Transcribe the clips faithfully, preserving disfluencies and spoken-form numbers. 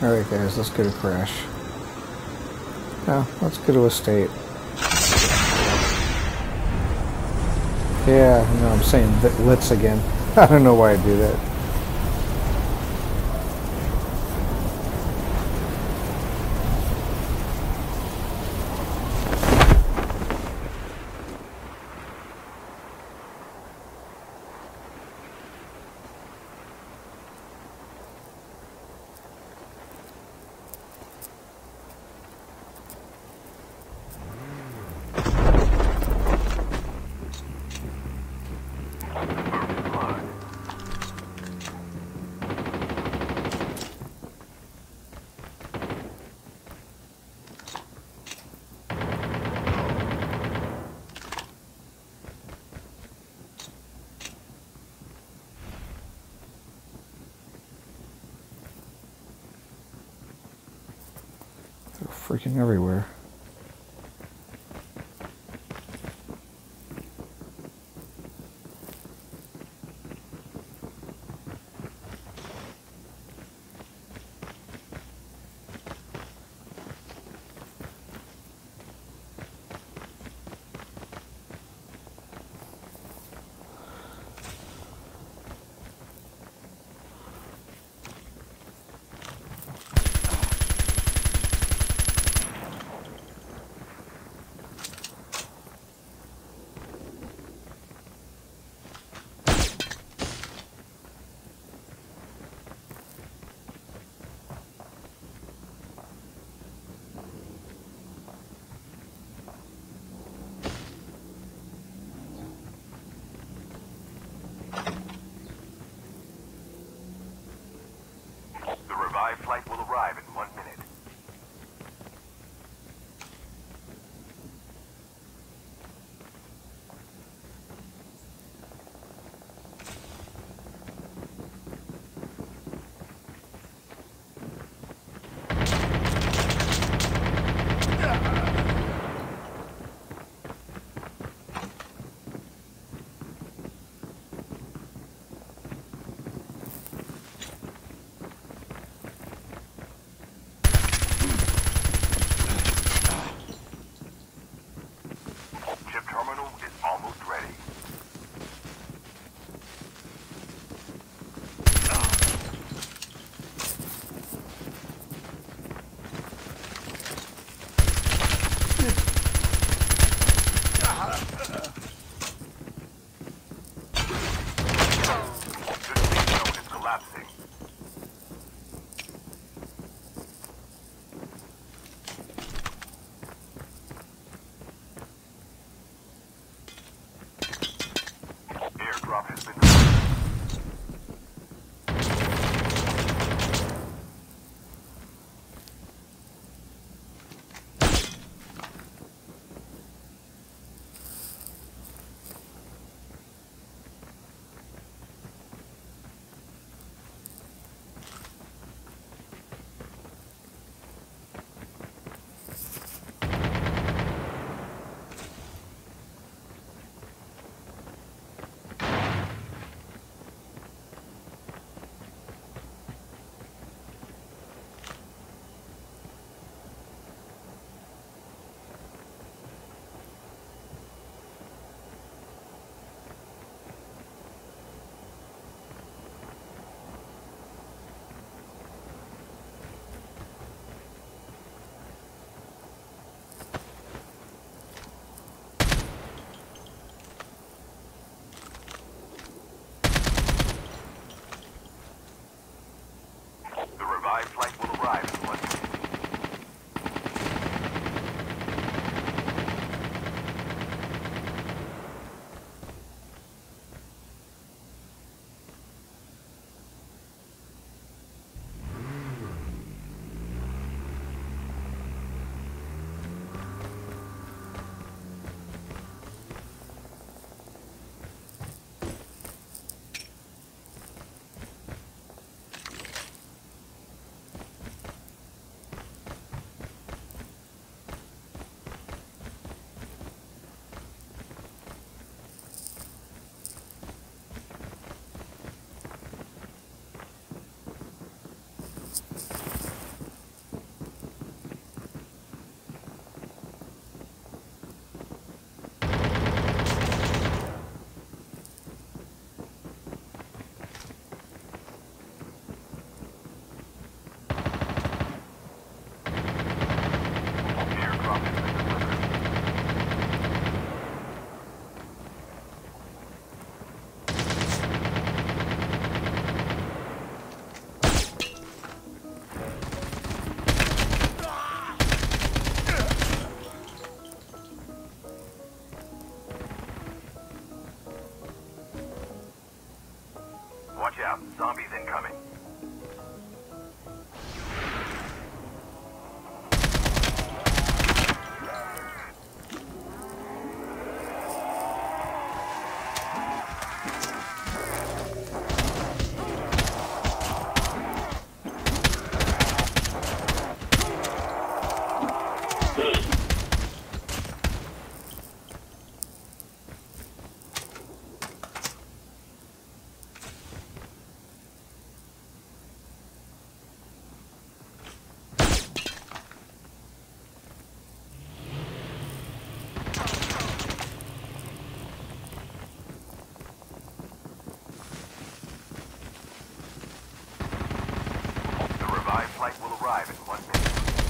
Alright guys, let's go to crash. No, let's go to a state. Yeah, no, I'm saying let's again. I don't know why I do that. Freaking everywhere. out. Zombies incoming. Flight will arrive in one minute.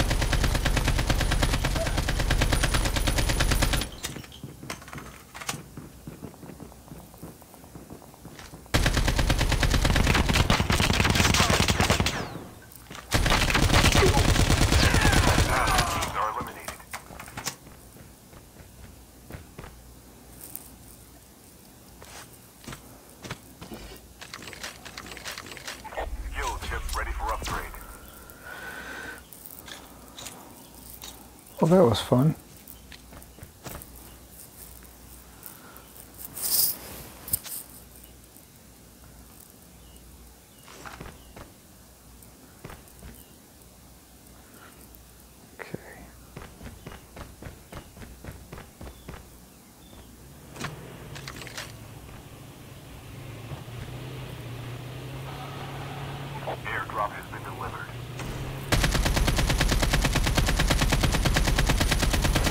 Teams are eliminated. Skill chip ready for upgrade. Well, that was fun. Okay. Airdrop has been delivered.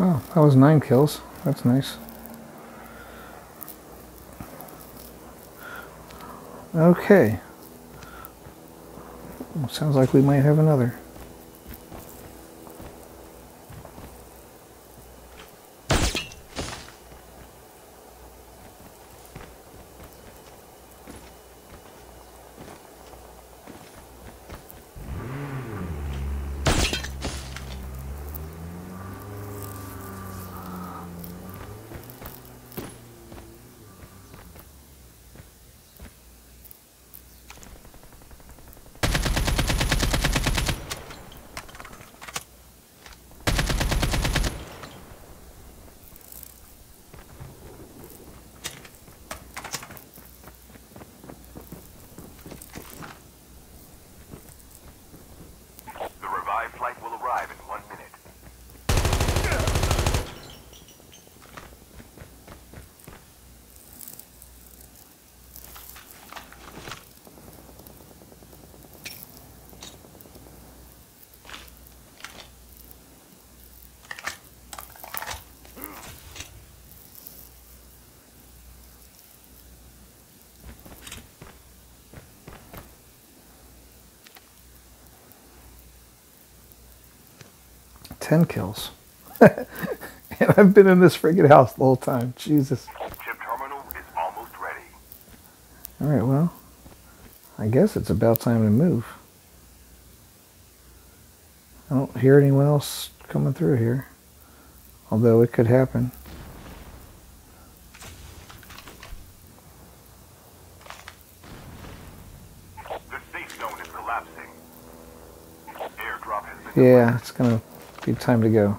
Oh, that was nine kills. That's nice. Okay. Well, sounds like we might have another. The revived flight will arrive in one minute. Ten kills. And I've been in this friggin' house the whole time. Jesus. Chip terminal is almost ready. Alright, well, I guess it's about time to move. I don't hear anyone else coming through here. Although it could happen. The safe zone is collapsing. Airdrop has been Yeah, it's gonna be time to go.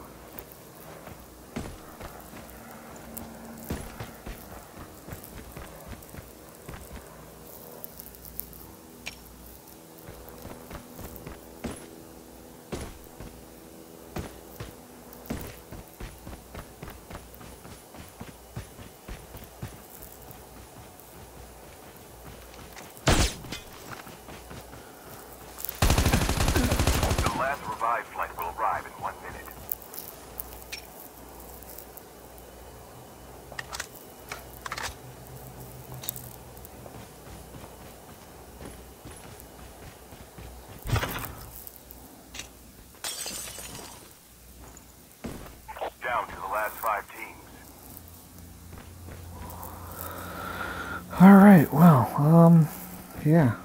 The last revived flight will arrive in one minute. Down to the last five teams. Alright, well, um, yeah.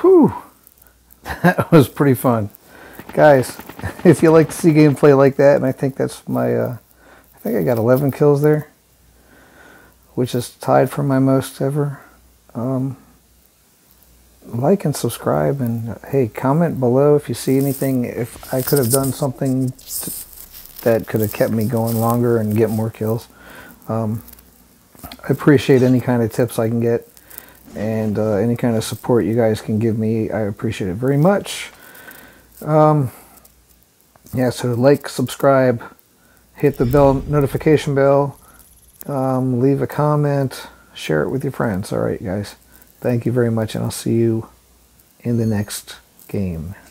Whew. That was pretty fun. Guys, if you like to see gameplay like that, and I think that's my, uh, I think I got eleven kills there, which is tied for my most ever. Um, like and subscribe, and uh, hey, comment below if you see anything, if I could have done something to, that could have kept me going longer and get more kills. Um, I appreciate any kind of tips I can get, and uh, any kind of support you guys can give me. I appreciate it very much. Um, yeah, so like, subscribe, hit the bell notification bell, um, leave a comment, share it with your friends. All right, guys. Thank you very much, and I'll see you in the next game.